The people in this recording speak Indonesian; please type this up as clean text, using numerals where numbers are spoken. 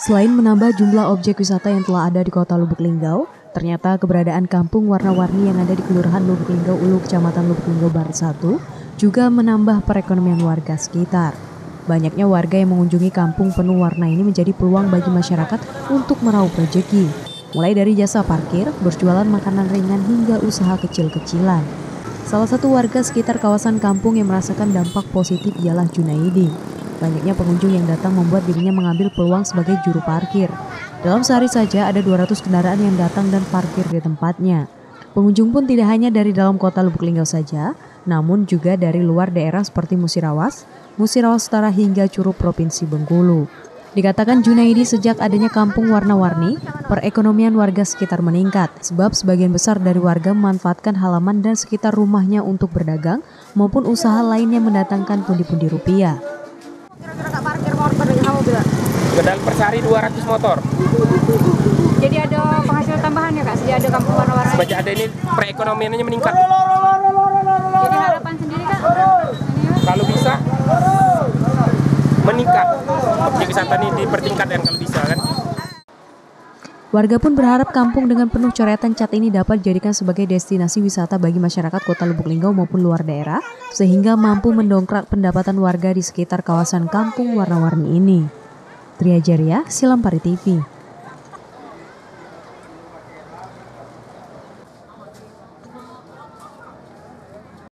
Selain menambah jumlah objek wisata yang telah ada di kota Lubuk Linggau, ternyata keberadaan kampung warna-warni yang ada di Kelurahan Lubuk Linggau Ulu, Kecamatan Lubuk Linggau Barat 1, juga menambah perekonomian warga sekitar. Banyaknya warga yang mengunjungi kampung penuh warna ini menjadi peluang bagi masyarakat untuk meraup rezeki, mulai dari jasa parkir, berjualan makanan ringan hingga usaha kecil-kecilan. Salah satu warga sekitar kawasan kampung yang merasakan dampak positif ialah Junaidi. Banyaknya pengunjung yang datang membuat dirinya mengambil peluang sebagai juru parkir. Dalam sehari saja ada 200 kendaraan yang datang dan parkir di tempatnya. Pengunjung pun tidak hanya dari dalam kota Lubuk Linggau saja, namun juga dari luar daerah seperti Musirawas Utara hingga Curup Provinsi Bengkulu. Dikatakan Junaidi sejak adanya kampung warna-warni, perekonomian warga sekitar meningkat, sebab sebagian besar dari warga memanfaatkan halaman dan sekitar rumahnya untuk berdagang maupun usaha lain yang mendatangkan pundi-pundi rupiah. Kira-kira parkir motor dengan kamu bila? Gedang per sehari 200 motor. Jadi ada penghasilan tambahan ya Kak, sejak ada kampung warna-warni? Sejak ada ini perekonomiannya meningkat. Jadi harapan sendiri Kak? Kalau bisa meningkat, objek wisata ini dipertingkatkan kalau bisa kan. Warga pun berharap kampung dengan penuh coretan cat ini dapat dijadikan sebagai destinasi wisata bagi masyarakat kota Lubuk Linggau maupun luar daerah, sehingga mampu mendongkrak pendapatan warga di sekitar kawasan kampung warna-warni ini. Tria Jaria, Silampari TV.